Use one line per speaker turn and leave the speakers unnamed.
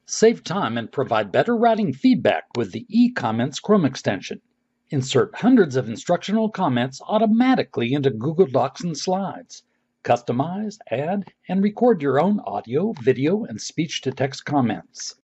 Save time and provide better writing feedback with the eComments Chrome extension. Insert hundreds of instructional comments automatically into Google Docs and Slides. Customize, add, and record your own audio, video, and speech-to-text comments.